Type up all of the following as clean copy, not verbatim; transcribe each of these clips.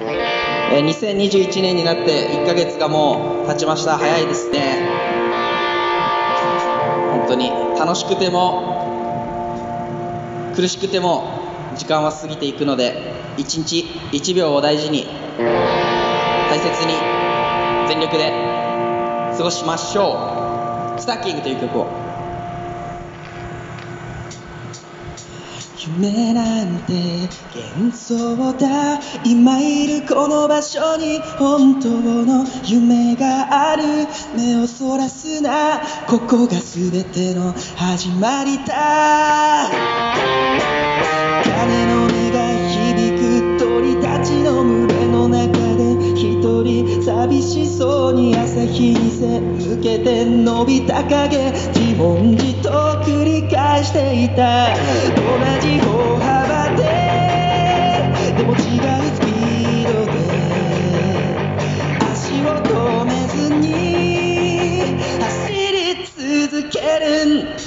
2021年になって1ヶ月がもう経ちました。早いですね。本当に楽しくても苦しくても時間は過ぎていくので、一日一秒を大事に大切に全力で過ごしましょう。スタッキングという曲を。夢なんて幻想だ、今いるこの場所に本当の夢がある。目をそらすな、ここが全ての始まりだ。鐘の音が響く鳥たちの群れの中で、一人寂しそうに朝日に背向けて伸びた影、自問自答繰り返していた。同じ歩幅でも違うスピードで足を止めずに走り続けるんだ。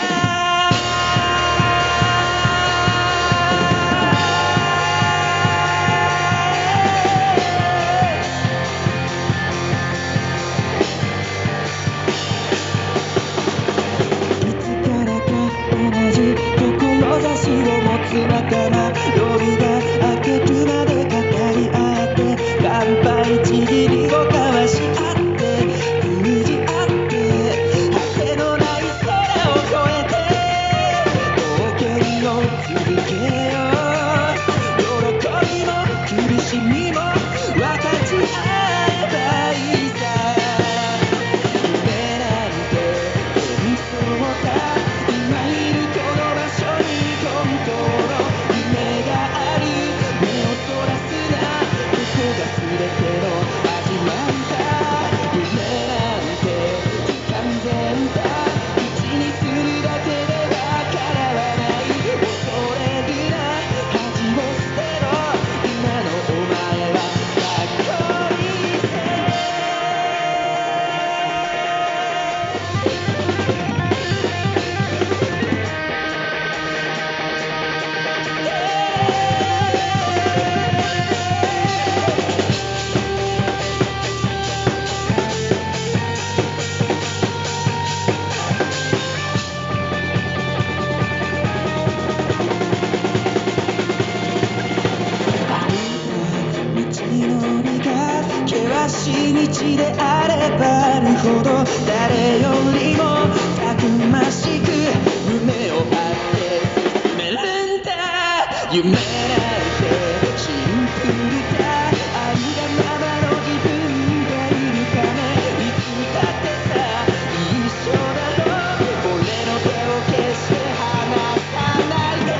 志を持つ仲間、夜が明けるまで語り合って乾杯ちぎりを交わし合って封じ合って果てのない空を越えて冒険を続けよう。喜びも苦しみも分かち合えばいいさ。夢なんて幻想だ、今いるこの場所に道であればあるほど誰よりもたくましく夢を追って進めるんだ。夢なんてシンプルだ、ありがままの自分がいるためいつだってさ一緒だろ。俺の手を決して離さないで、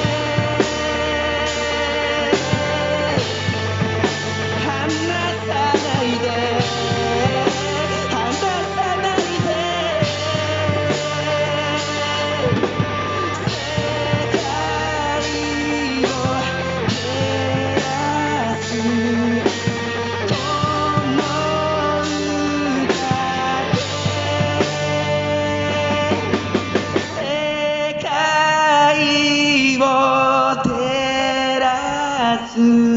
離さないで。照らす